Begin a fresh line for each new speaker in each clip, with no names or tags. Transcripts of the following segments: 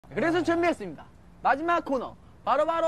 그래서 준비했습니다. 마지막 코너 바로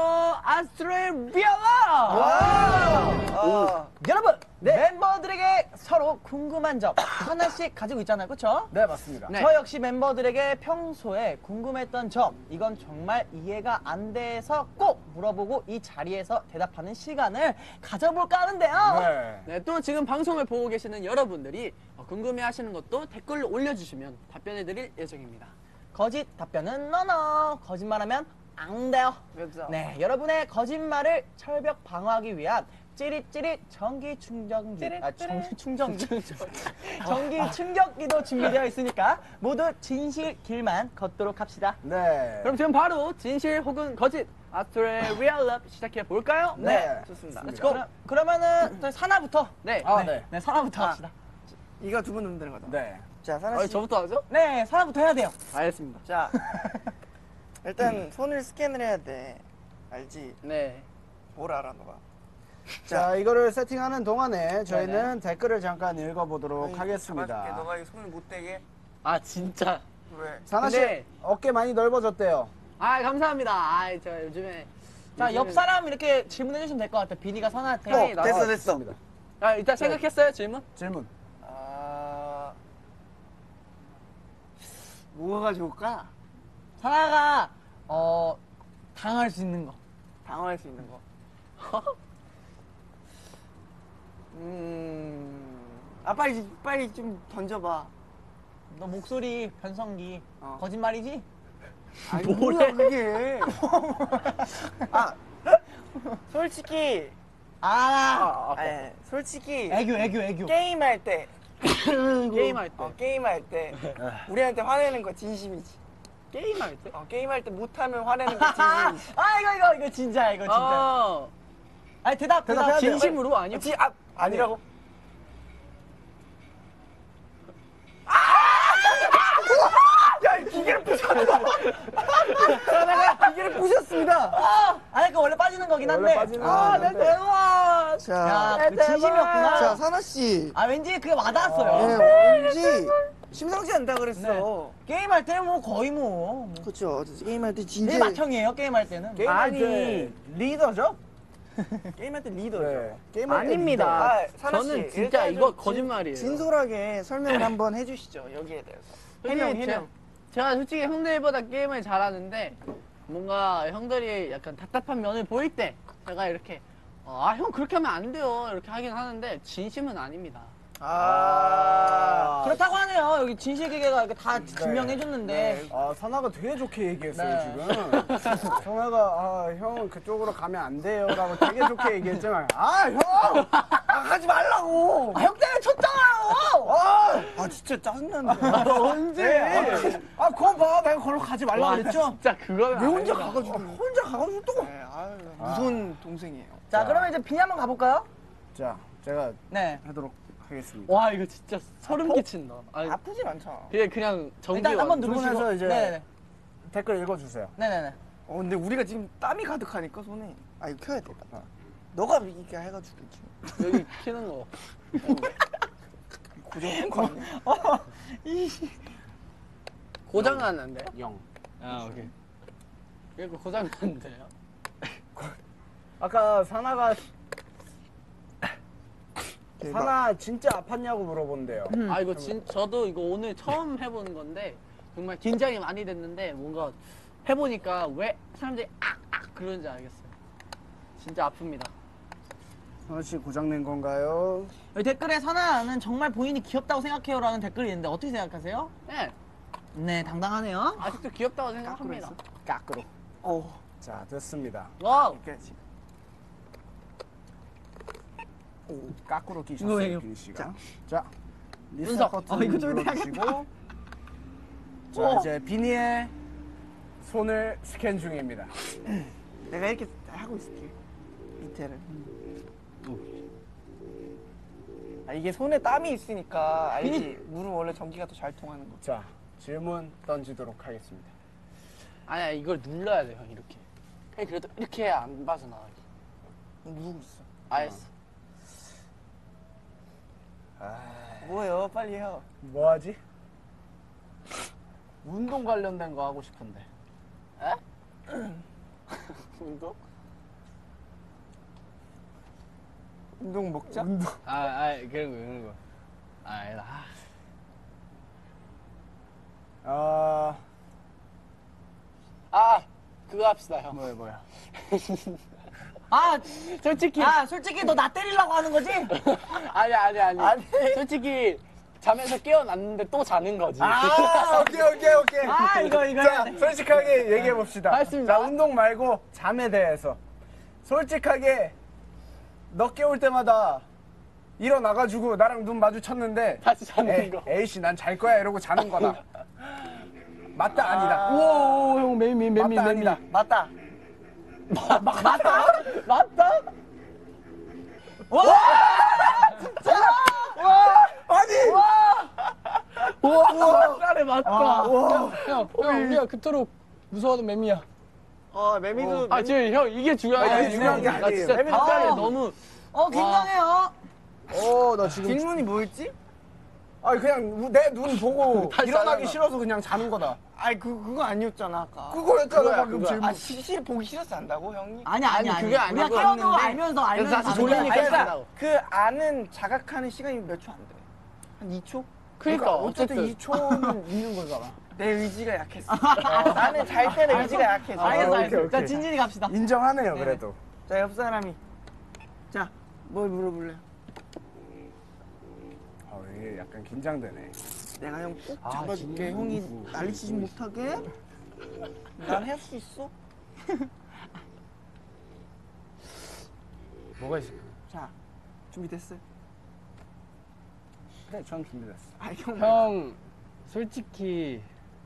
아스트레리아라.
여러분 멤버들에게 서로 궁금한 점 하나씩 가지고 있잖아요, 그렇죠?
네, 맞습니다.
네.
저 역시 멤버들에게 평소에 궁금했던 점, 이건 정말 이해가 안 돼서 꼭 물어보고 이 자리에서 대답하는 시간을 가져볼까 하는데요.
네.
네, 또 지금 방송을 보고 계시는 여러분들이 궁금해하시는 것도 댓글로 올려주시면 답변해드릴 예정입니다.
거짓 답변은 너너, 거짓말하면 안 돼요.
그렇죠.
네, 여러분의 거짓말을 철벽 방어하기 위한 찌릿찌릿 전기 충전기, 전기 충전기, 전기 충격기도 준비되어 있으니까 모두 진실 길만 걷도록 합시다.
네.
그럼 지금 바로 진실 혹은 거짓 아스트레리아라 시작해 볼까요?
네.
좋습니다.
좋습니다.
Let's go.
그러면은 저희 사나부터.
네.
아, 네.
네, 사나부터 합시다.
이거 두 분 넣으면 되는 거다.
네.
자, 사나 씨.
저부터 하죠?
네, 사나부터 해야 돼요.
알겠습니다.
자, 일단 손을 스캔을 해야 돼. 알지?
네.
뭘 알아, 너가?
자, 이거를 세팅하는 동안에 저희는
네네.
댓글을 잠깐 읽어보도록
아니,
하겠습니다.
잡아줄게. 너가 이 손을 못 대게.
아 진짜.
왜?
사나 씨,
근데-
어깨 많이 넓어졌대요.
아 감사합니다. 아 저 요즘에.
자, 옆 사람 이렇게 질문해 주시면 될 것 같아요. 비니가 사나한테.
형이 나-
됐어.
좋습니다.
아 일단 생각했어요 질문?
질문.
아, 뭐가 좋을까?
사나가 당할 수 있는 거.
당황할 수 있는 거. 빨리 좀 던져봐.
너 목소리 변성기.
어.
거짓말이지?
아니,
뭐래?
뭐야, 그게. 아, 솔직히, 솔직히,
애교.
게임할 때,
게임할 때.
게임할 때, 우리한테 화내는 거 진심이지.
게임할 때?
게임할 때 못하면 화내는 거 진심이지.
이거 진짜야, 이거 진짜.
아
아니, 대답.
대답해야 돼요.
진심으로 아니요?
아니라고? 야, 이 기계를 부셨어. 내가 기계를 부셨습니다.
아니, 그 원래 빠지는 거긴 한데.
원래 빠지는 거긴 한데.
대박.
자,
야, 그 진심이었구나.
자, 사나씨.
아, 왠지 그게 와닿았어요.
네, 왠지 심상치 않다 그랬어.
게임할 때는 뭐 거의 뭐.
그렇죠. 게임할 때
내
진짜
맏형이에요, 게임할 때는.
게임할
아니.
때 리더죠?
게임할 때 리더죠.
네. 게임할 때
아닙니다.
아, 사나 씨,
저는 진짜
일단
이거
좀
거짓말이에요.
진솔하게 설명을 한번 해주시죠. 여기에 대해서. 해명.
제가 솔직히 형들보다 게임을 잘하는데 뭔가 형들이 약간 답답한 면을 보일 때 제가 이렇게 형 그렇게 하면 안 돼요 이렇게 하긴 하는데 진심은 아닙니다.
그렇다고 하네요. 여기 진실기계가 이렇게 다 증명해줬는데.
아, 사나가 되게 좋게 얘기했어요,
네.
지금. 사나가, 형, 그쪽으로 가면 안 돼요. 라고 되게 좋게 얘기했지만, 형!
하지 말라고.
형 때문에 쳤잖아요!
아, 진짜 짜증나는데.
언제? 그거 봐. 내가 걸로 가지 말라
와,
그랬죠?
진짜 그거는
왜 혼자
아닙니다.
가가지고?
혼자 가가지고 또.
네, 무서운 동생이에요.
자, 그러면 이제 비니 한번 가볼까요?
자, 제가
네.
하도록 하겠습니다.
와 이거 진짜 소름 끼친다. 아니,
아프진 않잖아.
그게 그냥 전기.
일단 한번
두
누르시고.
분에서 이제
네네.
댓글 읽어주세요.
네네네.
근데 우리가 지금 땀이 가득하니까 손에. 이거 켜야 돼. 너가 이렇게 해가지고 지금.
여기 키는 거.
고정한 거 아니야?
고장 났는데?
0.
아 오케이. 이거 고장 났는데요?
아까 사나가,
대박.
사나 진짜 아팠냐고 물어본대요.
아 이거 저도 이거 오늘 처음 해보는 건데 정말 긴장이 많이 됐는데 뭔가 해보니까 왜 사람들이 악악 그러는지 알겠어요. 진짜 아픕니다.
사나씨 고장낸 건가요?
여기 댓글에 사나는 정말 본인이 귀엽다고 생각해요라는 댓글이 있는데 어떻게 생각하세요?
네,
네, 당당하네요.
아직도 귀엽다고 생각합니다.
까꾸로.
어.
자, 됐습니다.
와우.
이렇게 지금.
까꾸로
이거
끼셨어요,
왜요?
비니 씨가. 자, 리셋
분석.
버튼
이거 좀
눌러주시고. 자, 이제 비니의 손을 스캔 중입니다.
내가 이렇게 하고 있을게. 밑에를. 이게 손에 땀이 있으니까 알지? 물은 원래 전기가 더 잘 통하는 거.
자, 질문 던지도록 하겠습니다.
아니야 이걸 눌러야 돼 형 이렇게. 형 그래도 이렇게 해야 안 빠져나와.
누르고 있어.
알았어.
뭐예요? 빨리 해요.
뭐 하지?
운동 관련된 거 하고 싶은데.
운동? 운동 먹자?
그런 거. 아니다. 그거 합시다, 형.
뭐야.
아,
솔직히.
솔직히 너 나 때리려고 하는 거지?
아니. 솔직히, 잠에서 깨어났는데 또 자는 거지.
오케이.
아, 이거
자, 솔직하게 얘기해 봅시다.
알겠습니다.
자, 운동 말고 잠에 대해서. 솔직하게 너 깨울 때마다 일어나가지고 나랑 눈 마주쳤는데
다시 자는 거.
에이씨 난 잘 거야 이러고 자는 거다. 맞다 아니다.
오, 형, 매미.
맞다 아니다.
맞다.
맞다?
아니.
맞다래, 맞다. 형, 우리가 그토록 무서워하던 매미야.
매미도.
지금 형, 이게 중요한 게
이게 중요한 게
나
아니에요.
진짜
매미
닭다리
아.
너무.
굉장해요.
나 지금
질문이 뭐였지?
그냥 내 눈 보고
다시
일어나기
자잖아.
싫어서 그냥 자는 거다.
아니 그거 아니었잖아 아까.
그거였잖아
그거야,
방금
그거야.
질문.
보기 싫어서 한다고 형이?
아니.
그게 아니고.
우리가 깨워도 알면서
다시
자는
졸리니까
거야.
잔다고.
그 아는 자각하는 시간이 몇 초 안 돼? 한 2초?
그러니까 어쨌든 2초는 있는 거잖아.
내 의지가 약했어. 나는 잘 때는 의지가 약해져.
알겠어.
오케이.
자, 진진이 갑시다.
인정하네요 그래도.
자, 옆 사람이. 자, 뭘 물어볼래?
이게 약간 긴장되네.
내가 형 꼭 잡아줄게. 형이 난리치지 못하게. 난 할 수 있어.
뭐가 있을까?
자, 준비됐어요?
그래 전 준비됐어.
형, 솔직히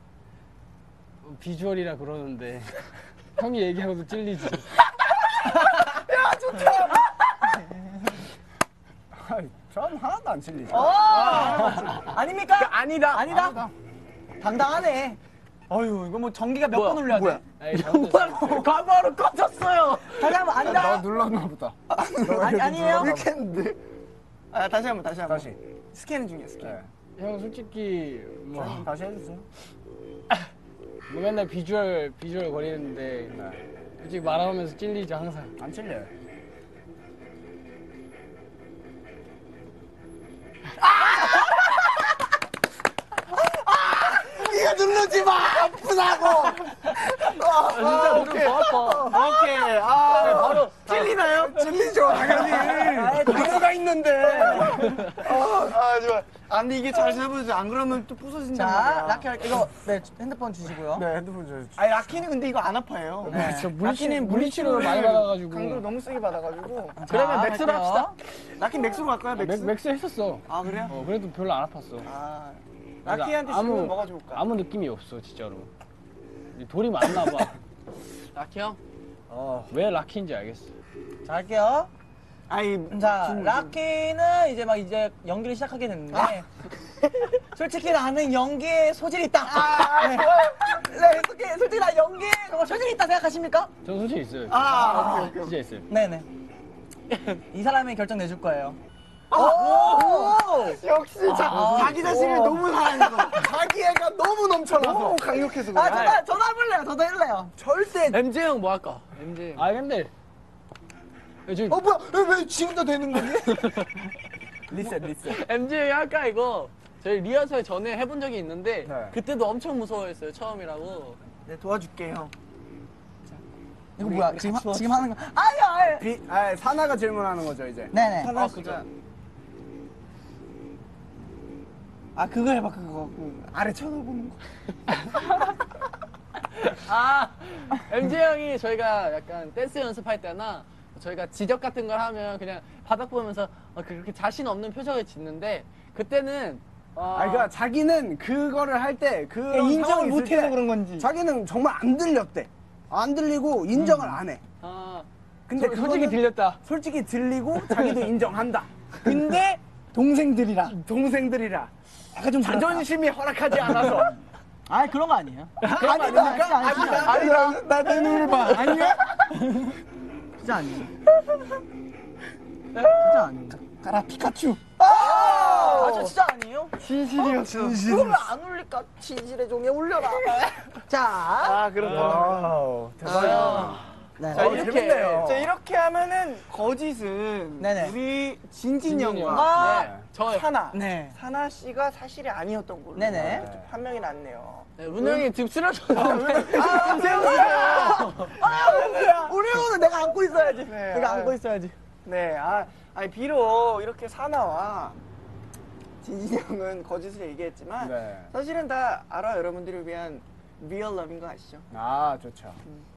비주얼이라 그러는데 형이 얘기하고도 찔리지.
전 하나도 안 찔리죠.
아닙니까?
아니다.
당당하네. 어휴, 이거 뭐 전기가 몇
뭐야?
번 울려야 돼?
과거로 꺼졌어요.
다시 한번
너
앉아.
눌렀나 보다.
아니에요?
이렇게 했는데. 다시 한번.
다시.
스캔 중이야, 스캔.
네.
형 솔직히 뭐
다시 해주세요.
맨날 비주얼 거리는데
네.
솔직히 말하면서 찔리죠 항상.
안 찔려요.
이거 누르지 마! 아프다고!
진짜 오케이.
오케이.
바로
찔리나요?
찔리죠 당연히. 누가 있는데.
좋아. 근데 이게 잘 잡아야지. 안 그러면 또 부서진단
자,
말이야.
라키 이거 핸드폰 주시고요.
네 핸드폰 줘.
아니, 라키는 근데 이거 안 아파요.
저 물리치료를 많이 받아가지고.
강도를 너무 세게 받아가지고.
그러면 맥스로 합시다.
라키 맥스로 갈까요, 맥스?
맥스 했었어.
아, 그래요?
그래도 별로 안 아팠어.
라키한테 질문 뭐가 좋을까?
아무 느낌이 없어 진짜로. 돌이 많나 봐.
라키 형.
왜 라키인지 알겠어.
자, 할게요.
아니,
자, 라키는 이제 연기를 시작하게 됐는데 솔직히 나는 연기에 소질이 있다. 네, 솔직히 나 연기에 정말 소질이 있다 생각하십니까?
전 솔직히 있어요.
오케이.
진짜 있어요.
네네. 이 사람이 결정 내줄 거예요.
역시 자기 자신을 너무 사랑해서.
자기 애가 너무 넘쳐나서.
너무 강력해서 그래.
저도 해볼래요. 저도 해볼래요.
절대.
MJ 형 뭐 할까? MJ. 근데 저기
뭐야? 왜 지금도 되는 거니?
리셋.
MJ 형이 할까 이거? 저희 리허설 전에 해본 적이 있는데
네.
그때도 엄청 무서워했어요 처음이라고.
네, 도와줄게, 형.
이거 뭐야? 지금 하는 거? 아유.
사나가 질문하는 거죠 이제.
네네.
하나 그죠? 그거 해봐, 그거. 아래 쳐다보는 거.
MJ 형이 저희가 약간 댄스 연습할 때나 저희가 지적 같은 걸 하면 그냥 바닥 보면서 그렇게 자신 없는 표정을 짓는데 그때는
그러니까 자기는 그거를 할 때 그
인정을 못해서 그런 건지.
자기는 정말 안 들렸대. 안 들리고 인정을 안 해. 근데
솔직히
그거는
들렸다.
솔직히 들리고 자기도 인정한다.
근데 동생들이라.
동생들이라
약간 좀
자존심이 허락하지 않아서.
그런 거 아니에요?
그런 거 아닙니까?
아니다. 나내 눈을 봐. 아니야?
진짜 아니에요. 진짜 아니에요.
가라 피카츄.
아, 저 진짜 아니에요?
진실이었어. 그거 왜안 울릴까? 진실의 종에 울려라. 자,
아, 그렇다.
와우 대박이다.
네.
자, 재밌네요.
자, 이렇게 하면은 거짓은
네네.
우리 진진 형과
아,
네, 저요.
사나.
네.
사나 씨가 사실이 아니었던 걸로.
네네.
좀 판명이 났네요.
네, 은우 형이 듭쓰러졌는데.
우리 오늘 내가 안고 있어야지.
네,
내가
아유.
안고 있어야지.
네, 아니 비록 이렇게 사나와 진진 형은 거짓을 얘기했지만
네.
사실은 다 알아 여러분들을 위한 리얼 러브인 거 아시죠?
아 좋죠.